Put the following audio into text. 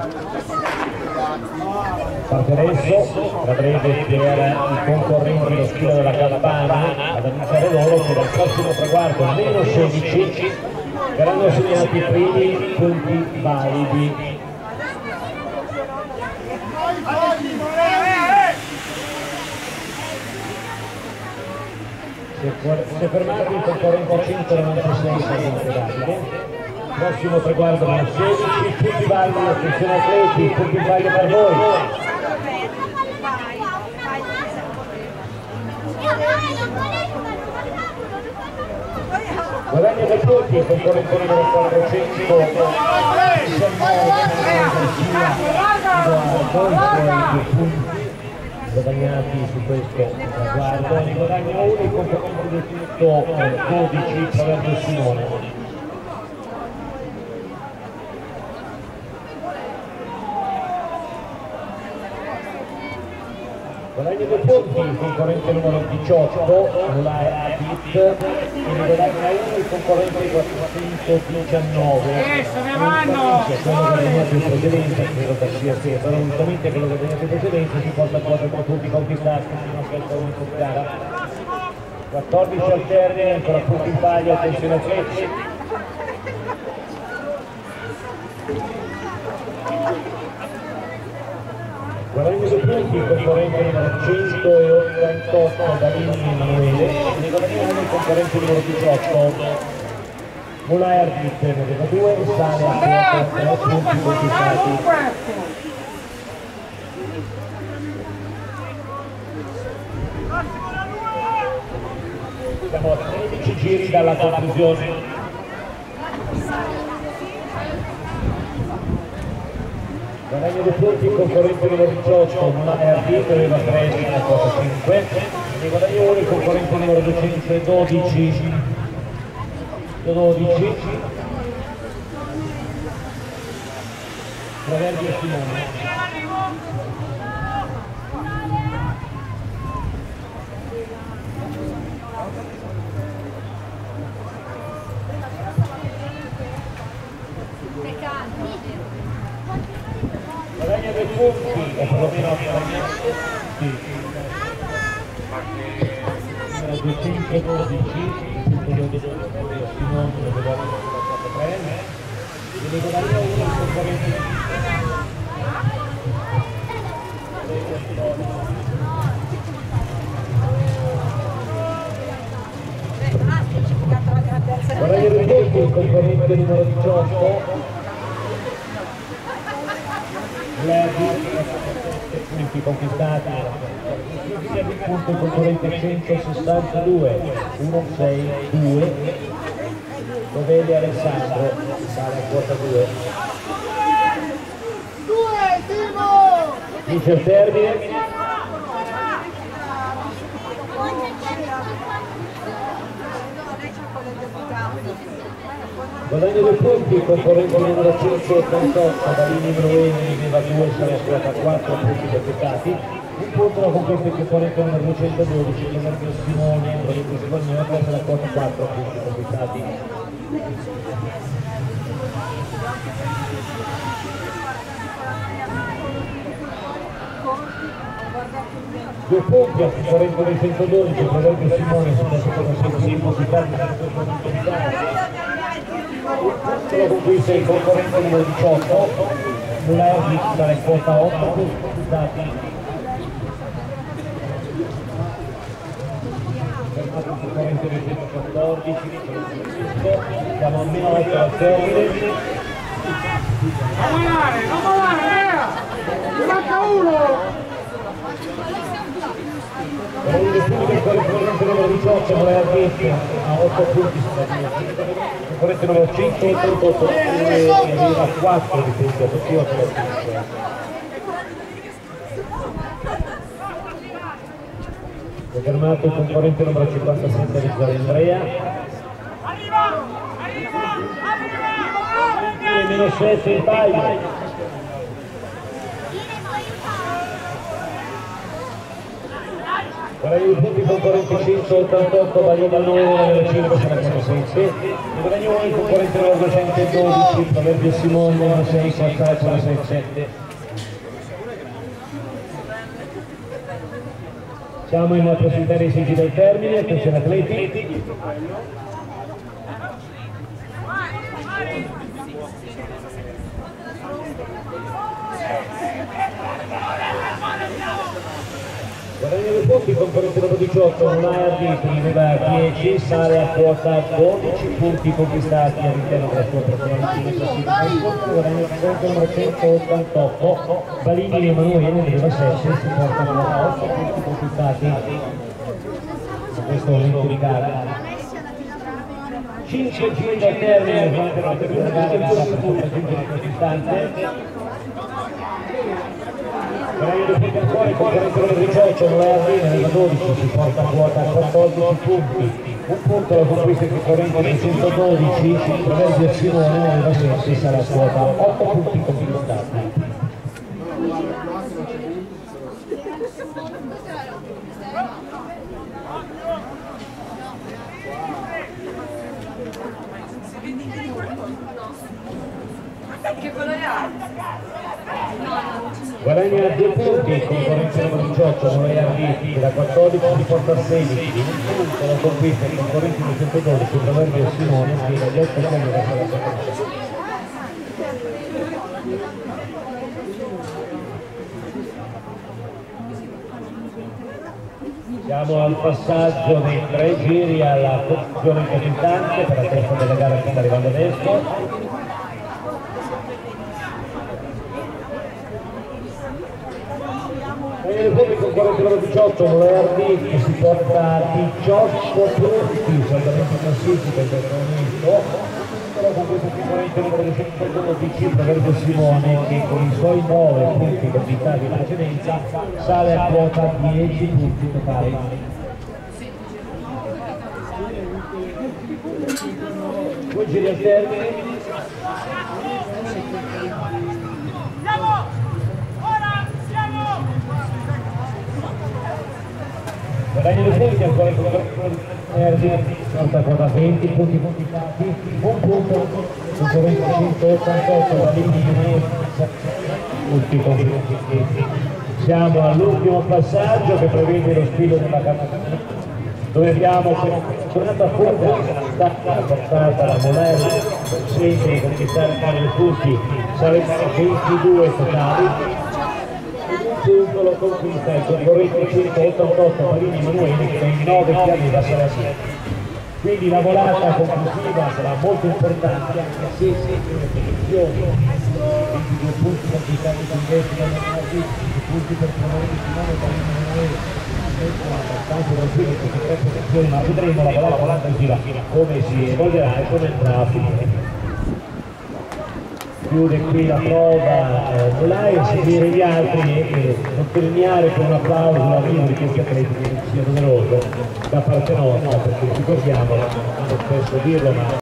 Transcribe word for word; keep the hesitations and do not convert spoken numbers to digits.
Parte adesso, la breve per i concorrenti lo stile della campana, ad annunciare loro che dal prossimo traguardo meno sedici verranno assegnati i primi punti validi. Si è fermato il concorrente centonovantasei secondi. Prossimo traguardo meno sedici, punti validi, attenzione atleti, punti validi per voi. Guadagno dei punti, il concorrente numero quattrocentodiciannove, punti guadagnati su questo traguardo, ne guadagna uno il concorrente del punto dodici, Proverbio Simone. Guadagno dei punti, il concorrente numero diciotto, Mulai Abit, e ne guadagna uno il concorrente quattrocentodiciannove. Eh, se ne vanno! Quello che ha guadagnato in precedenza, credo che sia sì, però unicamente quello che ha guadagnato in precedenza si porta a quattro punti conquistati, fino a questa unica gara. quattordici al termine, ancora punti in palio, attenzione a Flecci. Guadagno dei punti, il concorrente numero centottantotto Davini Emanuele, ne guadagna uno il concorrente numero diciotto Mulai Arbit, ne aveva due e sale a tre punti conquistati. Siamo a tredici giri dalla conclusione. Guadagno dei punti, il concorrente numero diciotto, Mulai Arbit, aveva tre a quota cinque, ne guadagno uno il concorrente numero duecentododici, dodici, Proverbio Simone. Guadagno dei punti, o perlomeno sì. Numero duecentododici, Simone, dove guarda tre, e ne guadagna uno il concorrente. Guadagno dei punti, il concorrente numero diciotto, punti conquistati, punto il concorrente centosessantadue, centosessantadue, Novelli Alessandro, sale a quota due. Dice il termine. Guadagno dei punti, il concorrente numero centottantotto, Davini Emanuele, aveva due, sale a quota quattro punti conquistati. Un punto la conquista il concorrente numero duecentododici, Proverbio Simone, Proverbio Simone, presa la quota quattro punti conquistati. Due punti al concorrente duecentododici, Proverbio Simone, sono stati sei conquistati. Lo conquista il concorrente numero diciotto, Mulai dalle quota otto punti conquistati. Fermato il concorrente duecentoquattordici, siamo a meno otto al termine. Non volare, non volare, mi manca uno! Il concorrente numero diciotto, Mulai Arbit, a otto punti, il concorrente numero centottantotto e aveva quattro di punti adottivo per la cinque. È fermato il concorrente numero cinquantasette di Andrea. E meno sette in taglio. Guadagno di punti concorrenti centottantotto, Baglioni numero cinque, sette, guadagno di concorrenti numero duecentododici, Proverbio Simone numero sei, quattro, sette. Siamo in prossimità dei seggi del termine, attenzione atleti. Guadagno dei punti, concorrente numero diciotto, non ha arbitri, ne va dieci, sale a quota dodici punti conquistati all'interno della sua personale classifica. Guadagno di punti numero centottantotto, Balini e Emanuele ne aveva sette, si portano a otto punti conquistati a questo momento di gara. cinque giri dal termine, durante la prima gara per raggiungere questo istante. Guadagno di punti ancora, il concorrente numero diciotto, non è arriva, nella dodici, si porta a quota quattordici punti. Un punto la conquista il concorrente del centododici, Proverbio Simone ne aveva sette, sarà a quota otto punti conquistati. Che colore ha? Guadagna due punti il concorrente numero diciotto, non è arrivi, da quattordici si porta a sedici, un punto la conquista il concorrente numero centododici, Proverbio Simone, fino agli otto punti da quella seconda. Siamo al passaggio dei tre giri alla conclusione capitante per la testa della gara che sta arrivando adesso. Il pubblico concorrente numero diciotto, Molerdi, che si porta diciotto punti, saldamente classifica in questo momento. Con questo concorrente numero duecentododici, Proverbio Simone, che con i suoi nove punti capitali in precedenza sale a quota dieci punti totali. Due giri al termine. Guadagno di punti ancora il concorrente porta quota venti punti conquistati, un punto concorrente centottantotto, Balini punti conquistati. Siamo all'ultimo passaggio che prevede lo stile della campagna, dove abbiamo tornata fuga stata portata da Molerdi, sempre di conquistare i punti, sarebbero ventidue totali. Punto lo conquista il concorrente centottantotto, Balini Emanuele, che nei nove che aveva sarà sì. Quindi la volata conclusiva sarà molto importante, anche se sempre le posizioni, ventidue punti conquistati sul decimo, venti punti per Proverbio Simone, Balini Emanuele, abbastanza da qui queste tre posizioni, ma vedremo la volata, volata in gira come si evolverà e come andrà a finire. Chiude qui la prova eh, Mulai, a seguire gli altri e sottolineare con un applauso l'arrivo di questi atleti che sia doveroso da parte nostra, perché ricordiamo, non so spesso dirlo, ma